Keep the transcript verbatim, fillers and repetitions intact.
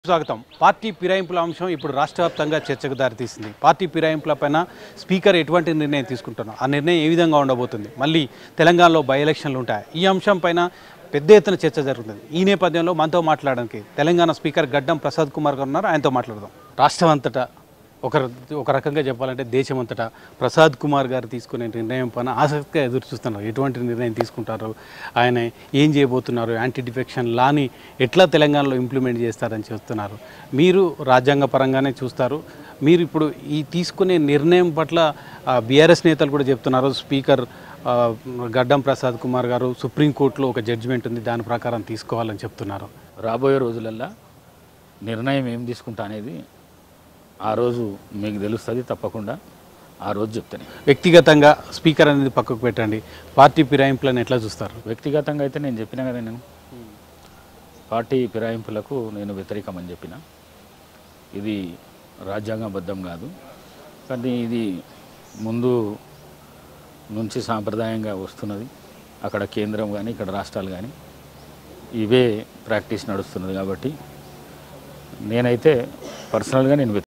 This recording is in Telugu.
స్వాగతం. పార్టీ ఫిరాయింపుల అంశం ఇప్పుడు రాష్ట్ర వ్యాప్తంగా చర్చకు దారితీసింది. పార్టీ ఫిరాయింపులపైన స్పీకర్ ఎటువంటి నిర్ణయం తీసుకుంటున్నారు, ఆ నిర్ణయం ఏ విధంగా ఉండబోతుంది, మళ్ళీ తెలంగాణలో బై ఎలక్షన్లు ఉంటాయి, ఈ అంశం పైన పెద్ద ఎత్తున చర్చ జరుగుతుంది. ఈ నేపథ్యంలో మనతో మాట్లాడడానికి తెలంగాణ స్పీకర్ గడ్డం ప్రసాద్ కుమార్ గారు ఉన్నారు. ఆయనతో మాట్లాడదాం. రాష్ట్రం అంతటా ఒక ఒక రకంగా చెప్పాలంటే దేశమంతటా ప్రసాద్ కుమార్ గారు తీసుకునే నిర్ణయం పైన ఆసక్తిగా ఎదురు చూస్తున్నారు. ఎటువంటి నిర్ణయం తీసుకుంటారు, ఆయన ఏం చేయబోతున్నారు, యాంటీ డిఫెక్షన్ లాని ఎట్లా తెలంగాణలో ఇంప్లిమెంట్ చేస్తారని చూస్తున్నారు. మీరు రాజ్యాంగ పరంగానే చూస్తారు. మీరు ఇప్పుడు ఈ తీసుకునే నిర్ణయం పట్ల బీఆర్ఎస్ నేతలు కూడా చెప్తున్నారు. స్పీకర్ గడ్డం ప్రసాద్ కుమార్ గారు సుప్రీంకోర్టులో ఒక జడ్జిమెంట్ ఉంది, దాని ప్రకారం తీసుకోవాలని చెప్తున్నారు. రాబోయే రోజులల్లో నిర్ణయం ఏం తీసుకుంటా అనేది ఆ రోజు మీకు తెలుస్తుంది. తప్పకుండా ఆ రోజు చెప్తాను. వ్యక్తిగతంగా స్పీకర్ అనేది పక్కకు పెట్టండి, పార్టీ ఫిరాయింపులను ఎట్లా చూస్తారు? వ్యక్తిగతంగా అయితే నేను చెప్పినా కదా, నేను పార్టీ ఫిరాయింపులకు నేను వ్యతిరేకమని చెప్పిన. ఇది రాజ్యాంగబద్ధం కాదు, కానీ ఇది ముందు నుంచి సాంప్రదాయంగా వస్తున్నది. అక్కడ కేంద్రం కానీ ఇక్కడ రాష్ట్రాలు కానీ ఇవే ప్రాక్టీస్ నడుస్తున్నది. కాబట్టి నేనైతే పర్సనల్గా నేను